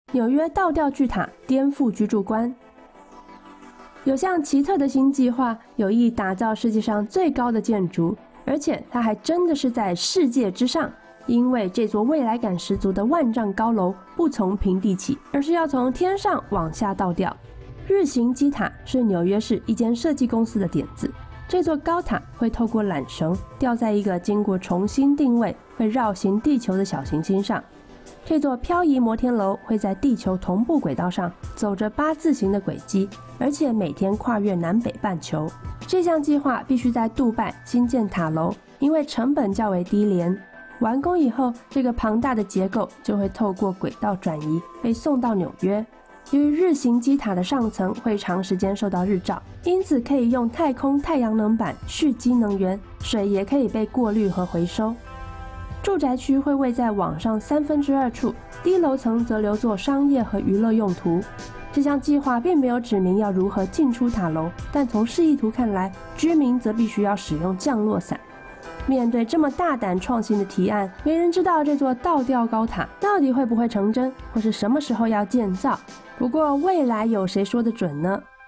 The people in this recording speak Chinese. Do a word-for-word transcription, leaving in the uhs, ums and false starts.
纽约倒吊巨塔颠覆居住观。有项奇特的新计划，有意打造世界上最高的建筑，而且它还真的是在世界之上。因为这座未来感十足的万丈高楼不从平地起，而是要从天上往下倒吊。日行基塔是纽约市一间设计公司的点子。这座高塔会透过缆绳吊在一个经过重新定位、会绕行地球的小行星上。这座漂移摩天楼会在地球同步轨道上走着八字形的轨迹，而且每天跨越南北半球。这项计划必须在杜拜新建塔楼，因为成本较为低廉。完工以后，这个庞大的结构就会透过轨道转移被送到纽约。由于日行基塔的上层会长时间受到日照，因此可以用太空太阳能板蓄积能源，水也可以被过滤和回收。住宅区会位在往上三分之二处，低楼层则留作商业和娱乐用途。这项计划并没有指明要如何进出塔楼，但从示意图看来，居民则必须要使用降落伞。面对这么大胆创新的提案，没人知道这座倒吊高塔到底会不会成真，或是什么时候要建造。不过未来有谁说得准呢？